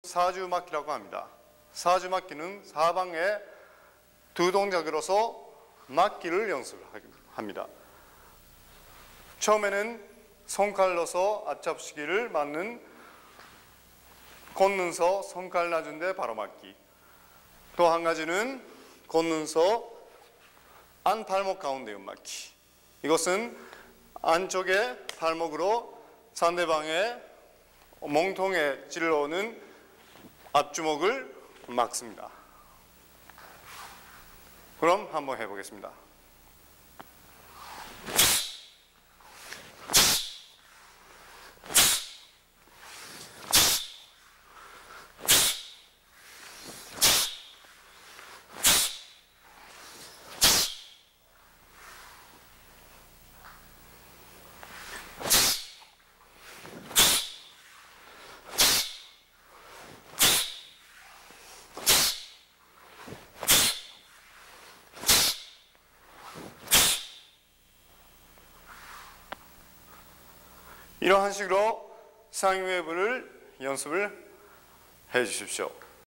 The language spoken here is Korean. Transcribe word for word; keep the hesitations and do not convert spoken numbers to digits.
사주막기라고 합니다. 사주막기는 사방에 두 동작으로서 막기를 연습합니다. 처음에는 손칼로서 앞잡치기를 맞는 걷는서 손칼 낮은데 바로 맞기. 또 한 가지는 걷는서 안 발목 가운데 맞기. 이것은 안쪽에 발목으로 상대방의 몸통에 찔러오는 앞주먹을 막습니다. 그럼 한번 해보겠습니다. 이러한 식으로 상위 외부를 연습을 해 주십시오.